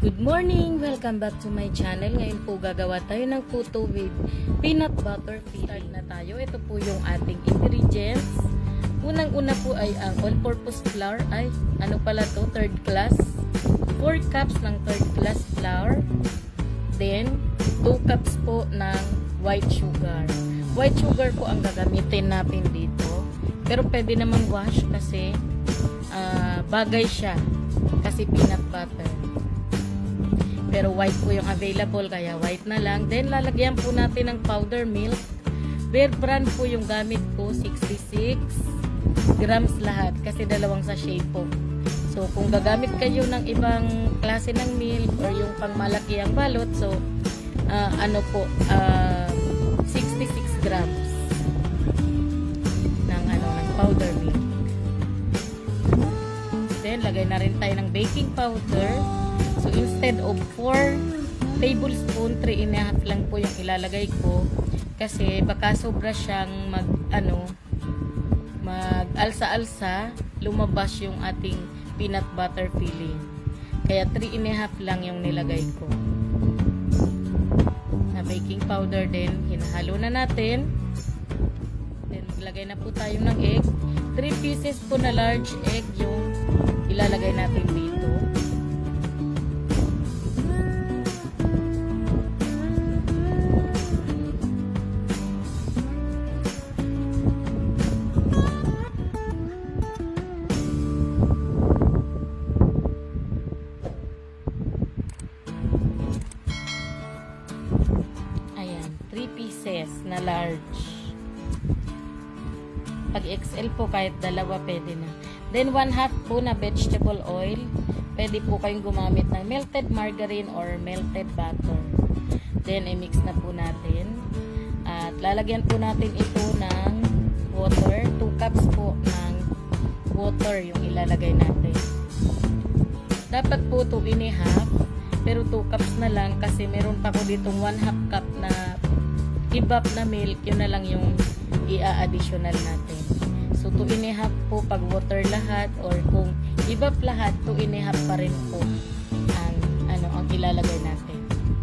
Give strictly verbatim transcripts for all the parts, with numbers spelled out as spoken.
Good morning! Welcome back to my channel. Ngayon po gagawa tayo ng puto with peanut butter filling. Start na tayo. Ito po yung ating ingredients. Unang-una po ay ang all-purpose flour. Ay, ano pala to? Third class. four cups ng third class flour. Then, two cups po ng white sugar. White sugar po ang gagamitin natin dito. Pero pwede namang wash kasi uh, bagay siya. Kasi peanut butter. Pero white po yung available, kaya white na lang. Then, lalagyan po natin ng powder milk. Bear brand po yung gamit ko, sixty-six grams lahat. Kasi dalawang sachet po. So, kung gagamit kayo ng ibang klase ng milk or yung pangmalaki ang balot, so, uh, ano po, uh, sixty-six grams ng, ano, ng powder milk. Then, lagay na rin tayo ng baking powder. So, instead of four tablespoon, three and a half lang po yung ilalagay ko. Kasi baka sobra siyang mag, ano, mag-alsa-alsa, lumabas yung ating peanut butter filling. Kaya three and a half lang yung nilagay ko. Na baking powder din, hinahalo na natin. Then, maglagay na po tayo ng egg. three pieces po na large egg yung ilalagay natin dito. Na large. Pag X L po, kahit dalawa pwede na. Then, one half po na vegetable oil. Pwede po kayong gumamit ng melted margarine or melted butter. Then, i-mix na po natin. At lalagyan po natin ito ng water. two cups po ng water yung ilalagay natin. Dapat po two and a half. Pero two cups na lang kasi meron pa ko ditong one half cup na i-bap na milk, yun na lang yung i-a-additional natin. So, two and a half po pag water lahat, or kung i-bap lahat, two and a half pa rin po ang, ano, ang ilalagay natin.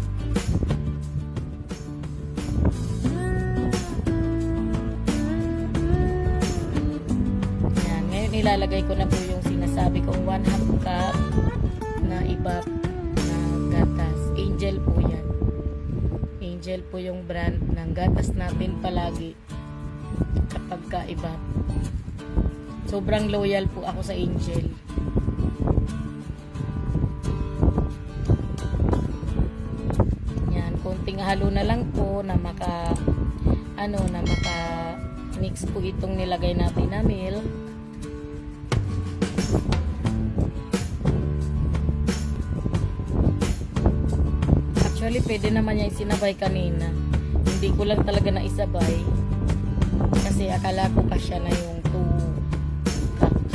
Yan. Ngayon, ilalagay ko na po yung sinasabi kong one half cup na i-bap na gatas. Angel po yan. Angel po yung brand ng gatas natin palagi kapag kaiba. Sobrang loyal po ako sa Angel. Yan, konting halo na lang po na maka ano na maka mix po itong nilagay natin na milk. Actually, pwede naman yung sinabay kanina. Hindi ko lang talaga na isabay. Kasi akala ko kasya na yung two cups.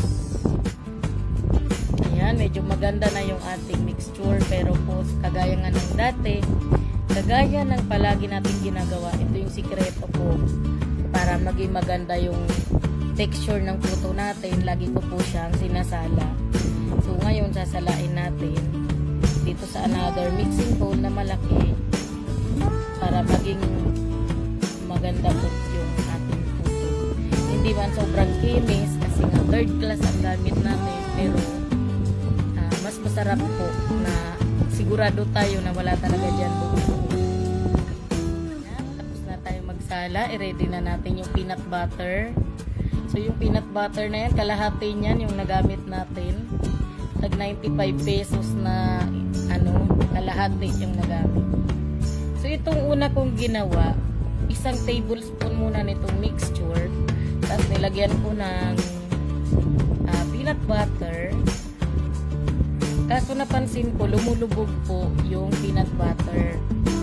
Ayan, medyo maganda na yung ating mixture. Pero po, kagaya nga ng dati, kagaya ng palagi natin ginagawa, ito yung sikreto po. Para maging maganda yung texture ng puto natin, lagi ko po siyang sinasala. So, ngayon, sasalain natin dito sa another mixing bowl na malaki para maging maganda po yung ating puto. Hindi man sobrang kinis kasi nga third class ang gamit natin, pero uh, mas masarap po na sigurado tayo na wala talaga dyan buto. Tapos na tayo magsala, i-ready na natin yung peanut butter. So yung peanut butter na yan, kalahati niyan yung nagamit natin. Tag ninety-five pesos na ano, kalahati yung nagamit. So, itong una kong ginawa, isang tablespoon muna nitong mixture. Tapos, nilagyan ko ng uh, peanut butter. Kaso, napansin ko, lumulubog po yung peanut butter.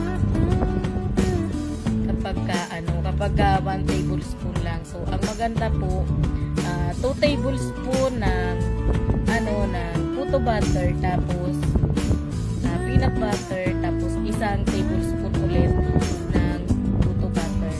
Kapag ka, ano, kapag ka one tablespoon lang. So, ang maganda po, uh, two tablespoon ng ano, ng puto butter, tapos peanut butter, tapos isang tablespoon ulit ng puto butter.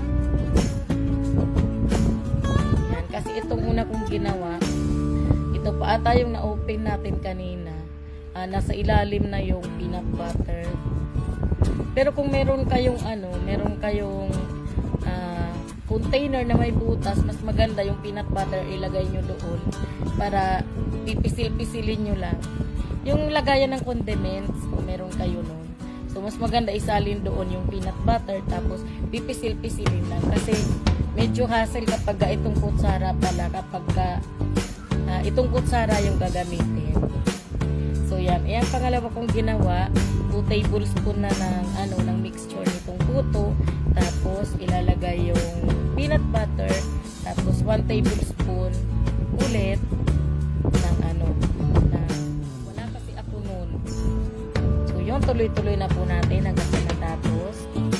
Yan, kasi itong una kong ginawa, ito pa ata yung na-open natin kanina. uh, nasa ilalim na yung peanut butter. Pero kung meron kayong ano, meron kayong uh, container na may butas, mas maganda yung peanut butter ilagay nyo doon para pipisil-pisilin nyo lang. Yung lagayan ng condiments, kung meron kayo nun. So, mas maganda isalin doon yung peanut butter, tapos pipisil-pisilin lang. Kasi, medyo hassle kapag ka itong kutsara pala, kapag ka, uh, itong kutsara yung gagamitin. So, yan. Ayan, pangalawa kong ginawa, two tablespoon na ng, ano, ng mixture nitong puto. Tapos, ilalagay yung peanut butter. Tapos, one tablespoon ulit ng, ano, na, wala kasi ako nun. So, yun, tuloy-tuloy na po natin hanggang sa natapos.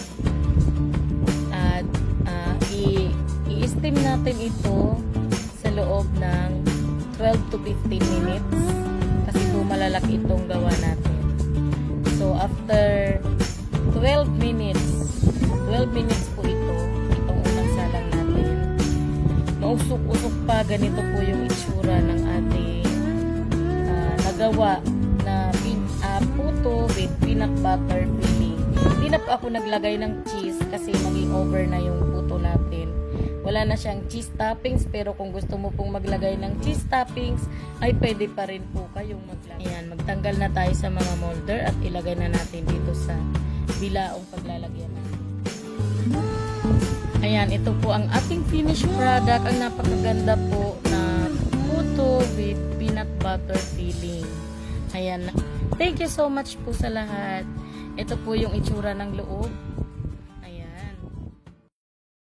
At, uh, i-steam natin ito sa loob ng twelve to fifteen minutes. Kasi po malalaki itong gawa natin. So, after twelve minutes, twelve minutes po ito, itong unang salang natin. Mausok-usok pa, ganito po yung itsura ng ating uh, nagawa na pin, uh, puto with peanut butter filling. Hindi na po ako naglagay ng cheese kasi maging over na yung puto natin. Wala na siyang cheese toppings, pero kung gusto mo pong maglagay ng cheese toppings, ay pwede pa rin po kayong maglagay. Ayan, magtanggal na tayo sa mga molder at ilagay na natin dito sa bilaong paglalagyan natin. Ayan, ito po ang ating finished product. Ang napakaganda po na puto with peanut butter filling. Ayan. Thank you so much po sa lahat. Ito po yung itsura ng loob.